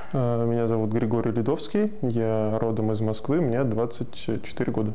Меня зовут Григорий Ледовский, я родом из Москвы, мне 24 года.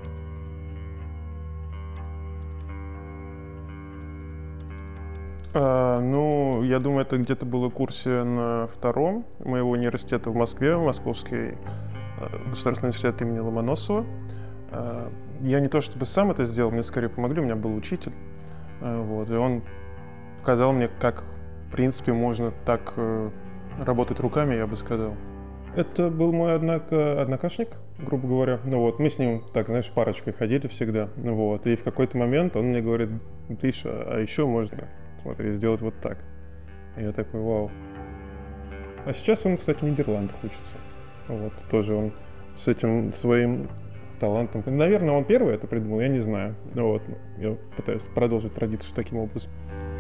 Ну, я думаю, это где-то было в курсе на втором моего университета в Москве, Московский государственный университет имени Ломоносова. Я не то чтобы сам это сделал, мне скорее помогли, у меня был учитель. Вот, и он показал мне, как, в принципе, можно так работать руками, я бы сказал. Это был мой однокашник, грубо говоря. Ну вот, мы с ним, так, знаешь, парочкой ходили всегда. Вот, и в какой-то момент он мне говорит: Гриша, а еще можно, смотри, сделать вот так. И я такой: вау. А сейчас он, кстати, в Нидерландах учится. Вот, тоже он с этим своим талантом. Наверное, он первый это придумал, я не знаю. Вот, я пытаюсь продолжить традицию таким образом.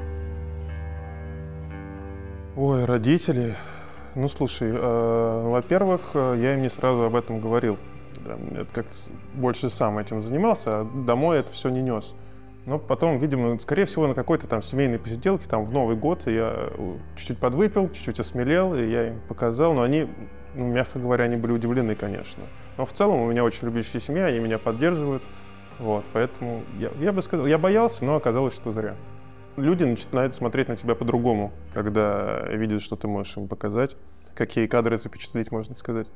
Ой, родители. Ну, слушай, во-первых, я им не сразу об этом говорил. Да, я как-то больше сам этим занимался, а домой это все не нес. Но потом, видимо, скорее всего, на какой-то там семейной посиделке, там в Новый год я чуть-чуть подвыпил, чуть-чуть осмелел, и я им показал. Но они, ну, мягко говоря, они были удивлены, конечно. Но в целом у меня очень любящая семья, они меня поддерживают. Вот, поэтому я бы сказал, я боялся, но оказалось, что зря. Люди начинают смотреть на тебя по-другому, когда видят, что ты можешь им показать, какие кадры запечатлеть, можно сказать.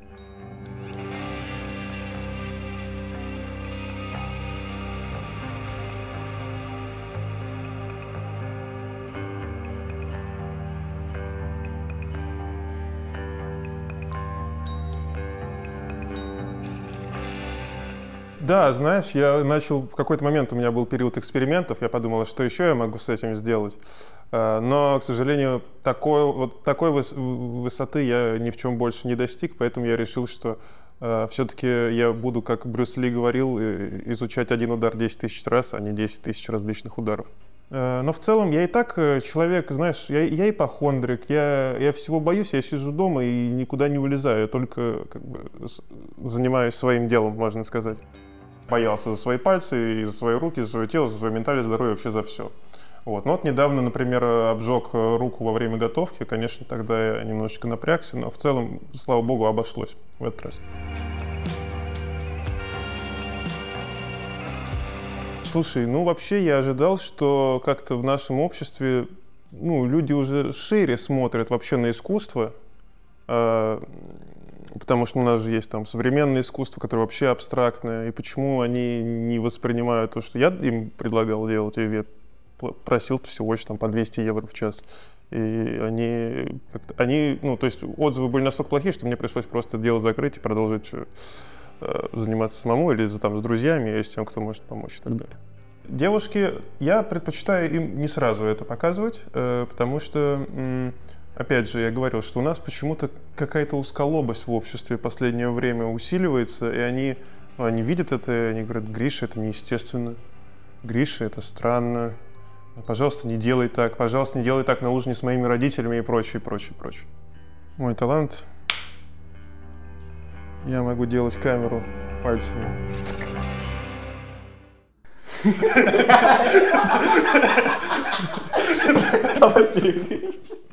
Да, знаешь, я начал, в какой-то момент у меня был период экспериментов, я подумал, что еще я могу с этим сделать. Но, к сожалению, такой высоты я ни в чем больше не достиг, поэтому я решил, что все-таки я буду, как Брюс Ли говорил, изучать один удар 10 тысяч раз, а не 10 тысяч различных ударов. Но в целом я и так человек, знаешь, я ипохондрик, я всего боюсь, я сижу дома и никуда не вылезаю, я только как бы занимаюсь своим делом, можно сказать. Боялся за свои пальцы, и за свои руки, за свое тело, за свое ментальное здоровье, вообще за все. Вот. Но вот недавно, например, обжег руку во время готовки. Конечно, тогда я немножечко напрягся, но в целом, слава богу, обошлось в этот раз. Слушай, ну вообще я ожидал, что как-то в нашем обществе, ну, люди уже шире смотрят вообще на искусство. Потому что у нас же есть там современное искусство, которое вообще абстрактное, и почему они не воспринимают то, что я им предлагал делать, и я просил всего лишь там по 200 евро в час. И они, ну, то есть отзывы были настолько плохие, что мне пришлось просто дело закрыть и продолжить заниматься самому или там с друзьями, или с тем, кто может помочь и так далее. Девушки, я предпочитаю им не сразу это показывать, потому что... Опять же, я говорил, что у нас почему-то какая-то узколобость в обществе в последнее время усиливается, и они видят это, и они говорят: Гриша, это неестественно, Гриша, это странно, пожалуйста, не делай так, пожалуйста, не делай так на ужине с моими родителями и прочее, прочее, прочее. Мой талант. Я могу делать камеру пальцами. Давай переключим.